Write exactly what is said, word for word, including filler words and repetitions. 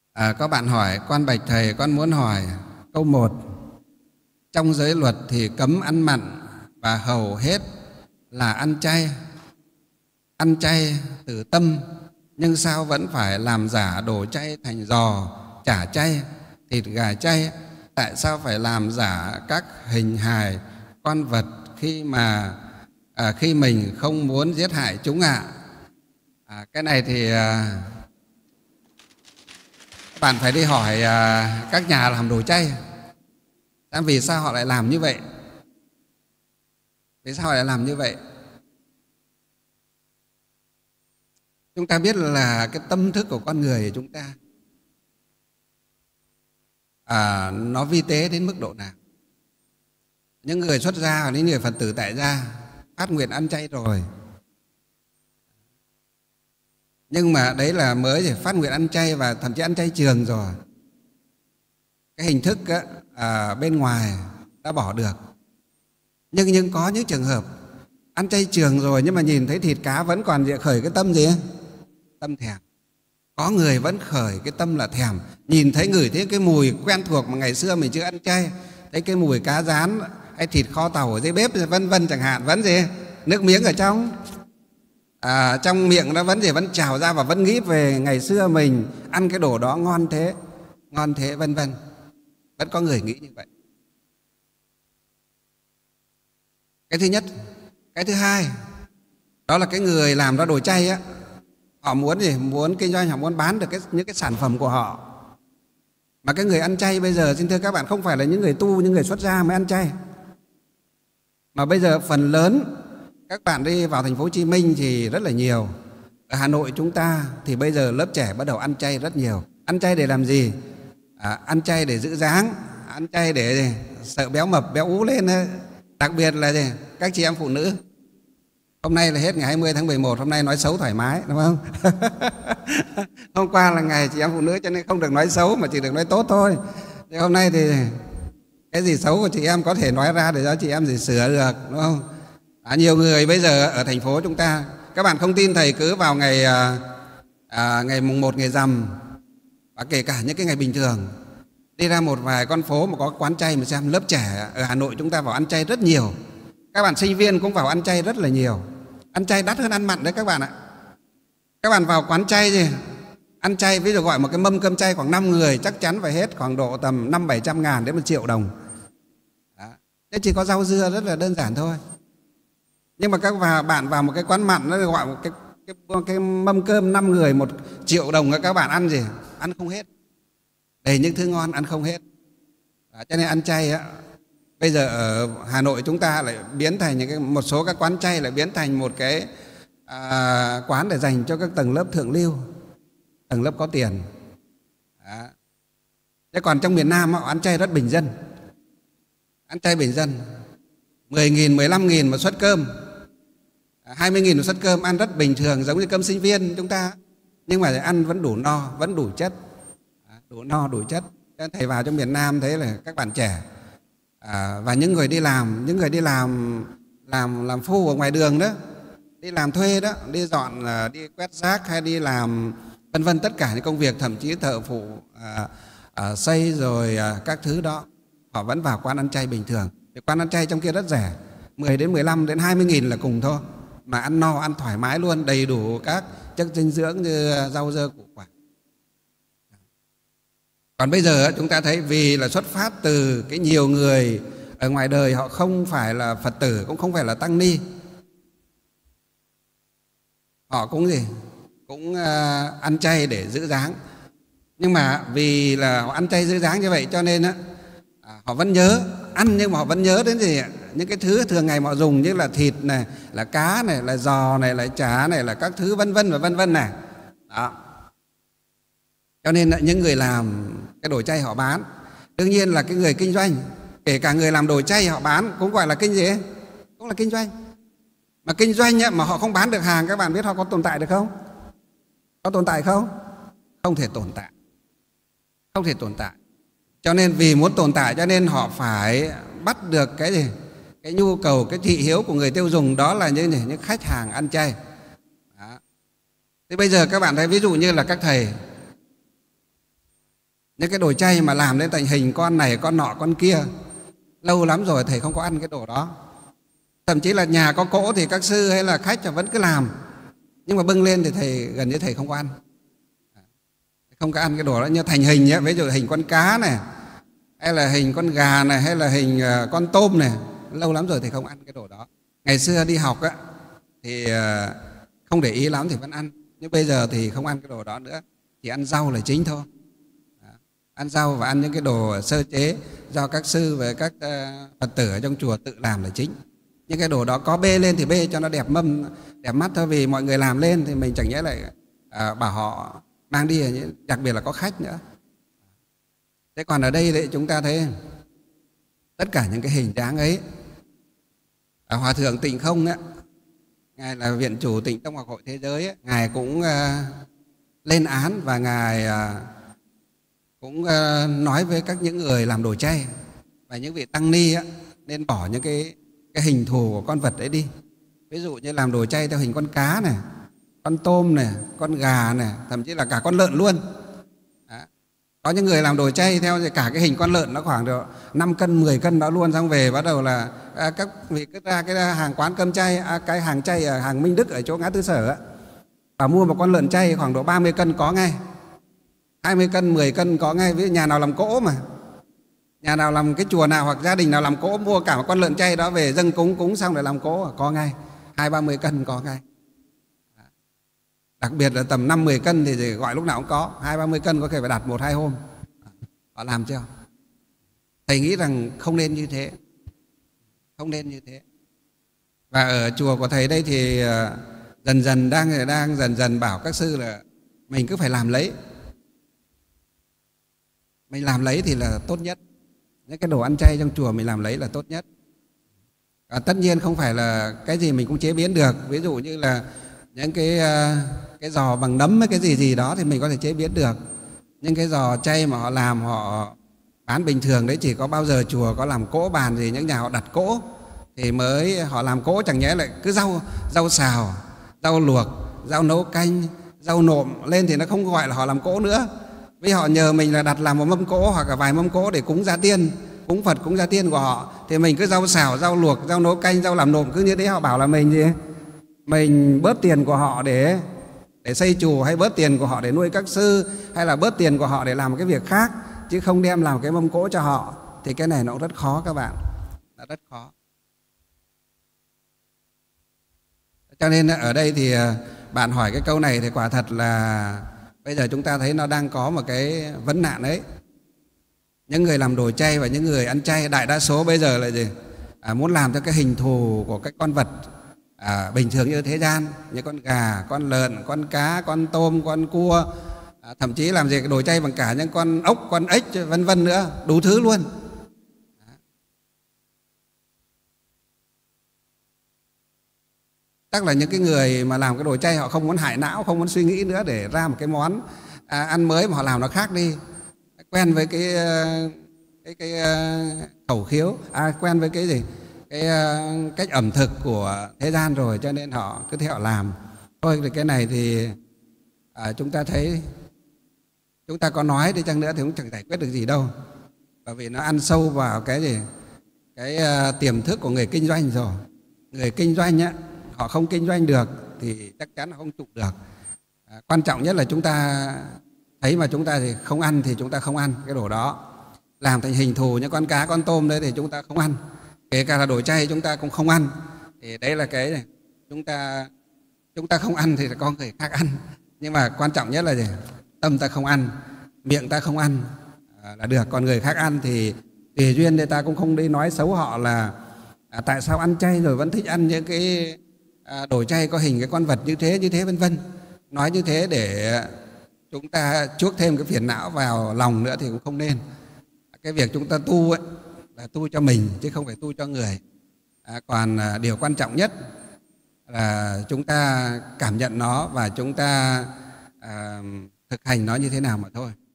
À, có bạn hỏi, con bạch thầy, con muốn hỏi câu một. Trong giới luật thì cấm ăn mặn và hầu hết là ăn chay. Ăn chay từ tâm, nhưng sao vẫn phải làm giả đồ chay thành giò, chả chay, thịt gà chay? Tại sao phải làm giả các hình hài con vật khi mà à, khi mình không muốn giết hại chúng ạ? À? À, cái này thì à, bạn phải đi hỏi à, các nhà làm đồ chay. Vì sao họ lại làm như vậy? Vì sao họ lại làm như vậy? Chúng ta biết là cái tâm thức của con người của chúng ta à, nó vi tế đến mức độ nào. Những người xuất gia hoặc những người Phật tử tại gia phát nguyện ăn chay rồi, nhưng mà đấy là mới chỉ phát nguyện ăn chay và thậm chí ăn chay trường rồi. Cái hình thức á, à, bên ngoài đã bỏ được. Nhưng nhưng có những trường hợp ăn chay trường rồi nhưng mà nhìn thấy thịt cá vẫn còn khởi cái tâm gì? Tâm thèm. Có người vẫn khởi cái tâm là thèm. Nhìn thấy, ngửi thấy cái mùi quen thuộc mà ngày xưa mình chưa ăn chay, thấy cái mùi cá rán hay thịt kho tàu ở dưới bếp vân vân chẳng hạn, vẫn gì? Nước miếng ở trong à, trong miệng nó vẫn gì? Vẫn trào ra và vẫn nghĩ về ngày xưa mình ăn cái đồ đó ngon thế, ngon thế vân vân. Vẫn có người nghĩ như vậy. Cái thứ nhất. Cái thứ hai, đó là cái người làm ra đồ chay á, họ muốn gì? Muốn kinh doanh, họ muốn bán được cái, những cái sản phẩm của họ. Mà cái người ăn chay bây giờ, xin thưa các bạn, không phải là những người tu, những người xuất gia mới ăn chay. Mà bây giờ phần lớn các bạn đi vào thành phố Hồ Chí Minh thì rất là nhiều. Ở Hà Nội chúng ta thì bây giờ lớp trẻ bắt đầu ăn chay rất nhiều. Ăn chay để làm gì? À, ăn chay để giữ dáng, ăn chay để sợ béo mập, béo ú lên. Đặc biệt là gì? Các chị em phụ nữ. Hôm nay là hết ngày hai mươi tháng mười một, hôm nay nói xấu thoải mái, đúng không? Hôm qua là ngày chị em phụ nữ cho nên không được nói xấu mà chỉ được nói tốt thôi. Thì hôm nay thì cái gì xấu của chị em có thể nói ra để cho chị em gì sửa được, đúng không? À, nhiều người bây giờ ở thành phố chúng ta, các bạn không tin thầy cứ vào ngày à, ngày mùng một, ngày rằm, và kể cả những cái ngày bình thường, đi ra một vài con phố mà có quán chay mà xem, lớp trẻ ở Hà Nội chúng ta vào ăn chay rất nhiều. Các bạn sinh viên cũng vào ăn chay rất là nhiều. Ăn chay đắt hơn ăn mặn đấy các bạn ạ. Các bạn vào quán chay gì? Ăn chay, ví dụ gọi một cái mâm cơm chay khoảng năm người, chắc chắn phải hết khoảng độ tầm năm bảy trăm ngàn đến một triệu đồng. Đó. Thế chỉ có rau dưa rất là đơn giản thôi. Nhưng mà các bạn vào một cái quán mặn, nó gọi một cái, cái, cái mâm cơm năm người một triệu đồng, các bạn ăn gì? Ăn không hết. Đầy những thứ ngon ăn không hết. Đó. Cho nên ăn chay á, bây giờ ở Hà Nội chúng ta lại biến thành những cái, một số các quán chay lại biến thành một cái à, quán để dành cho các tầng lớp thượng lưu, tầng lớp có tiền. Đó. Thế còn trong miền Nam họ ăn chay rất bình dân. Ăn chay bình dân, mười nghìn, mười lăm nghìn một suất cơm, hai mươi nghìn một suất cơm, ăn rất bình thường giống như cơm sinh viên chúng ta. Nhưng mà ăn vẫn đủ no, vẫn đủ chất. Đủ no, đủ chất. Thầy vào trong miền Nam thấy là các bạn trẻ à, và những người đi làm, những người đi làm làm làm phu ở ngoài đường đó, đi làm thuê đó, đi dọn, đi quét rác hay đi làm vân vân, tất cả những công việc, thậm chí thợ phụ à, à, xây rồi à, các thứ đó, họ vẫn vào quán ăn chay bình thường. Thì quán ăn chay trong kia rất rẻ, mười đến mười lăm đến hai mươi nghìn là cùng thôi, mà ăn no, ăn thoải mái luôn, đầy đủ các chất dinh dưỡng như rau dưa củ quả. Còn bây giờ chúng ta thấy vì là xuất phát từ cái nhiều người ở ngoài đời, họ không phải là Phật tử, cũng không phải là tăng ni, họ cũng gì cũng uh, ăn chay để giữ dáng. Nhưng mà vì là họ ăn chay giữ dáng như vậy cho nên uh, họ vẫn nhớ ăn, nhưng mà họ vẫn nhớ đến gì? Những cái thứ thường ngày họ dùng như là thịt này, là cá này, là giò này, là chả này, là các thứ vân vân và vân vân này. Đó. Cho nên là những người làm cái đồ chay họ bán. Đương nhiên là cái người kinh doanh, kể cả người làm đồ chay họ bán cũng gọi là kinh gì? Cũng là kinh doanh. Mà kinh doanh ấy, mà họ không bán được hàng, các bạn biết họ có tồn tại được không? Có tồn tại không? Không thể tồn tại. Không thể tồn tại. Cho nên vì muốn tồn tại cho nên họ phải bắt được cái gì? Cái nhu cầu, cái thị hiếu của người tiêu dùng, đó là những, những khách hàng ăn chay. Đó. Thế bây giờ các bạn thấy ví dụ như là các thầy Những cái đồ chay mà làm lên thành hình con này, con nọ, con kia, lâu lắm rồi thầy không có ăn cái đồ đó. Thậm chí là nhà có cỗ thì các sư hay là khách vẫn cứ làm, nhưng mà bưng lên thì thầy gần như thầy không có ăn. Không có ăn cái đồ đó. Như thành hình ấy, ví dụ hình con cá này, hay là hình con gà này, hay là hình con tôm này, lâu lắm rồi thì không ăn cái đồ đó. Ngày xưa đi học á thì không để ý lắm thì vẫn ăn, nhưng bây giờ thì không ăn cái đồ đó nữa, chỉ ăn rau là chính thôi. Ăn rau và ăn những cái đồ sơ chế do các sư và các Phật tử ở trong chùa tự làm là chính. Những cái đồ đó có bê lên thì bê cho nó đẹp mâm, đẹp mắt thôi, vì mọi người làm lên thì mình chẳng nhẽ lại à, bảo họ mang đi, đặc biệt là có khách nữa. Thế còn ở đây thì chúng ta thấy tất cả những cái hình dáng ấy, à, Hòa Thượng Tịnh Không á, Ngài là viện chủ Tịnh Tông Học Hội Thế Giới ấy, Ngài cũng uh, lên án và Ngài uh, cũng uh, nói với các những người làm đồ chay và những vị tăng ni á, nên bỏ những cái, cái hình thù của con vật ấy đi. Ví dụ như làm đồ chay theo hình con cá này, con tôm này, con gà này, thậm chí là cả con lợn luôn. Đó. Có những người làm đồ chay theo cả cái hình con lợn nó khoảng được năm cân, mười cân đó luôn, xong về bắt đầu là à, các vị cứ ra cái hàng quán cơm chay, à, cái hàng chay ở hàng Minh Đức ở chỗ ngã tư Sở á, và mua một con lợn chay khoảng độ ba mươi cân có ngay, hai mươi cân, mười cân có ngay. Với nhà nào làm cỗ mà, nhà nào làm cái chùa nào hoặc gia đình nào làm cỗ mua cả một con lợn chay đó về dâng cúng, cúng xong rồi làm cỗ có ngay, hai ba mươi cân có ngay. Đặc biệt là tầm năm mười cân thì gọi lúc nào cũng có, hai ba mươi cân có thể phải đặt một hai hôm. Họ làm chưa? Thầy nghĩ rằng không nên như thế, không nên như thế. Và ở chùa của thầy đây thì dần dần đang đang dần dần bảo các sư là mình cứ phải làm lấy, mình làm lấy thì là tốt nhất. Những cái đồ ăn chay trong chùa mình làm lấy là tốt nhất. À, tất nhiên không phải là cái gì mình cũng chế biến được. Ví dụ như là những cái cái giò bằng nấm hay cái gì gì đó thì mình có thể chế biến được. Nhưng cái giò chay mà họ làm, họ bán bình thường đấy, chỉ có bao giờ chùa có làm cỗ bàn gì, những nhà họ đặt cỗ thì mới họ làm cỗ, chẳng nhẽ lại cứ rau rau xào, rau luộc, rau nấu canh, rau nộm lên thì nó không gọi là họ làm cỗ nữa. Vì họ nhờ mình là đặt làm một mâm cỗ hoặc là vài mâm cỗ để cúng gia tiên, cúng Phật, cúng gia tiên của họ, thì mình cứ rau xào, rau luộc, rau nấu canh, rau làm nộm cứ như thế. Họ bảo là mình gì, mình bớt tiền của họ để để xây chùa, hay bớt tiền của họ để nuôi các sư, hay là bớt tiền của họ để làm cái việc khác, chứ không đem làm cái mâm cỗ cho họ. Thì cái này nó cũng rất khó các bạn, nó rất khó. Cho nên ở đây thì bạn hỏi cái câu này thì quả thật là bây giờ chúng ta thấy nó đang có một cái vấn nạn ấy. Những người làm đồ chay và những người ăn chay đại đa số bây giờ là gì? À, muốn làm theo cái hình thù của cái con vật à, bình thường như thế gian, như con gà, con lợn, con cá, con tôm, con cua, à, thậm chí làm gì cái đồ chay bằng cả những con ốc, con ếch vân vân nữa, đủ thứ luôn. Chắc là những cái người mà làm cái đồ chay họ không muốn hại não, không muốn suy nghĩ nữa để ra một cái món à, ăn mới mà họ làm nó khác đi, quen với cái cái cái khẩu khiếu, à, quen với cái gì, cái cách ẩm thực của thế gian rồi, cho nên họ cứ theo họ làm thôi. Thì cái này thì à, chúng ta thấy chúng ta có nói đi chăng nữa thì cũng chẳng giải quyết được gì đâu, bởi vì nó ăn sâu vào cái gì, cái uh, tiềm thức của người kinh doanh rồi. Người kinh doanh á, họ không kinh doanh được thì chắc chắn là không trụ được. À, quan trọng nhất là chúng ta thấy mà chúng ta thì không ăn thì chúng ta không ăn cái đồ đó. Làm thành hình thù như con cá, con tôm đấy thì chúng ta không ăn. Kể cả là đồ chay chúng ta cũng không ăn. Thì đấy là cái này. Chúng ta chúng ta không ăn thì có người khác ăn. Nhưng mà quan trọng nhất là gì? Tâm ta không ăn, miệng ta không ăn à, là được. Còn người khác ăn thì tùy duyên, thì ta cũng không đi nói xấu họ là à, tại sao ăn chay rồi vẫn thích ăn những cái à, đồ chay có hình cái con vật như thế, như thế vân vân. Nói như thế để chúng ta chuốc thêm cái phiền não vào lòng nữa thì cũng không nên. Cái việc chúng ta tu ấy là tu cho mình chứ không phải tu cho người. À, còn à, điều quan trọng nhất là chúng ta cảm nhận nó và chúng ta à, thực hành nó như thế nào mà thôi.